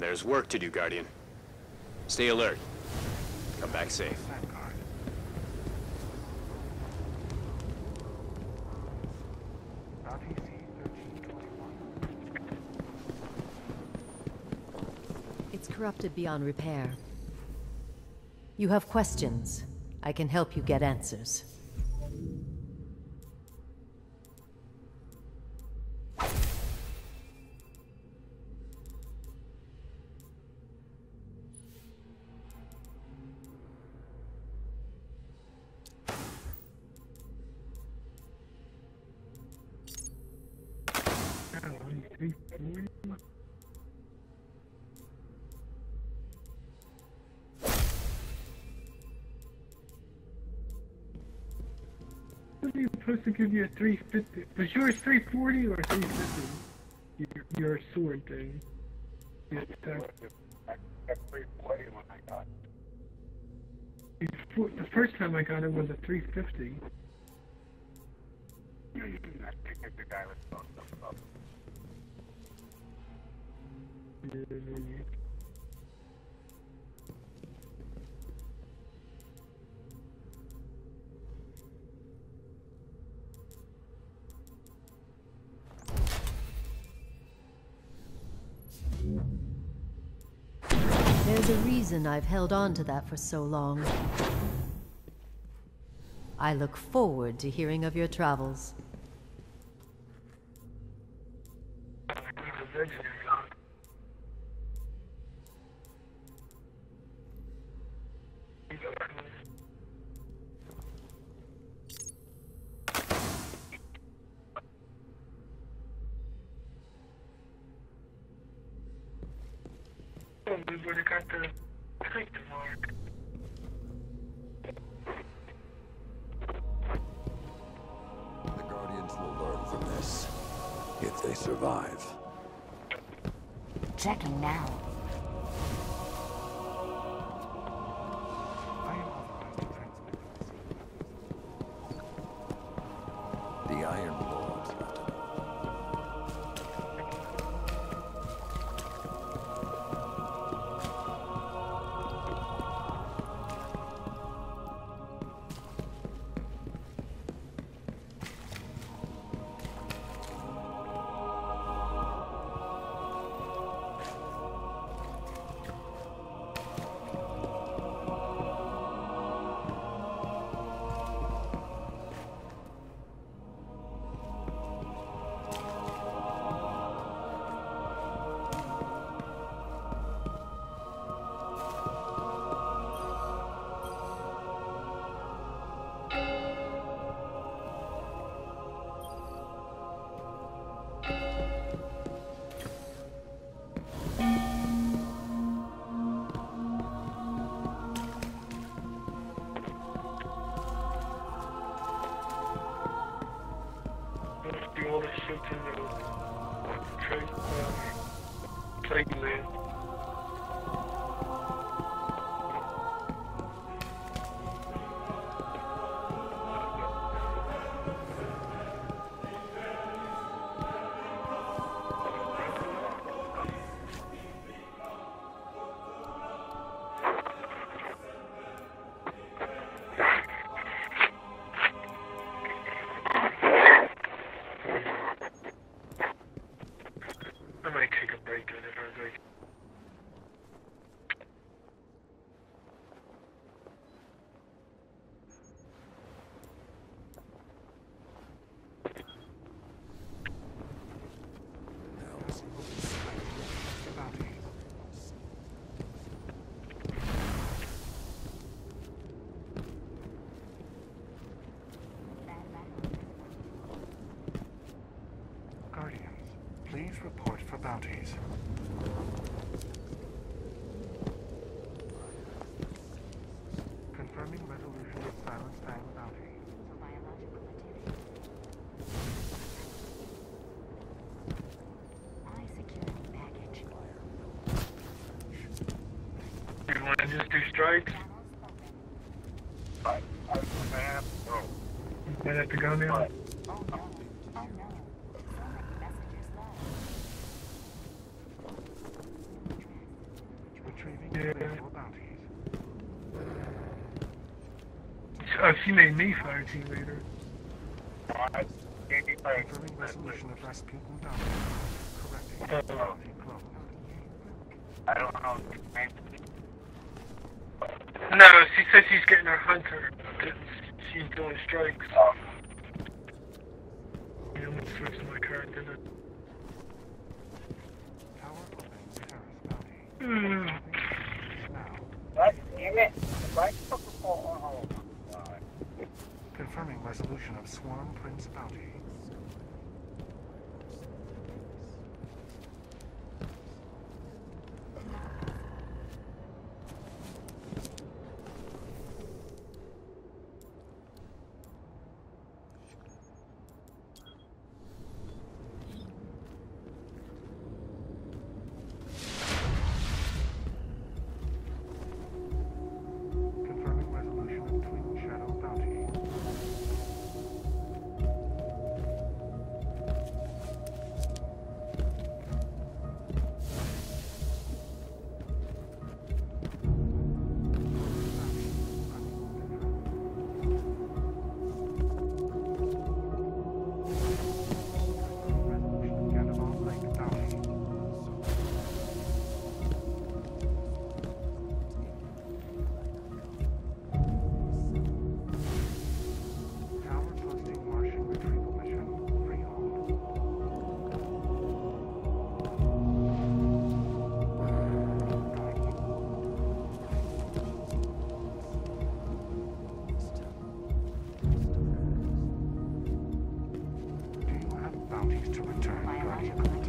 There's work to do, Guardian. Stay alert. Come back safe. It's corrupted beyond repair. You have questions. I can help you get answers. What are you supposed to give you a 350? Was yours 340 or 350? Your sword thing. Your attack. The first time I got it was a 350. There's a reason I've held on to that for so long. I look forward to hearing of your travels. We would have got the strength mark. The Guardians will learn from this, if they survive. Checking now. The Iron Lords are to all the shit in the trade land. I might take a break on it, or like. Guardians, please report for bounties. Confirming resolution of Silent Fang bounty. High security package. You want to just do strikes? You might have to go now. Oh no. Oh no. So many messages left. available bounties. Oh, she made me fire team leader. Confirming resolution of Rasputin bounty. Correcting bounty closed. No, she said she's getting her hunter. She's doing strikes. I'm gonna switch my character to... Tower opening terrorist bounty. Now. Confirming resolution of Swarm Prince bounty. Confirming resolution of Twin Shadow bounty. Resolution of Cannibal Lake bounty. Tower posting Martian retrieval mission. Freehold. Do you have bounties to return, Guardian?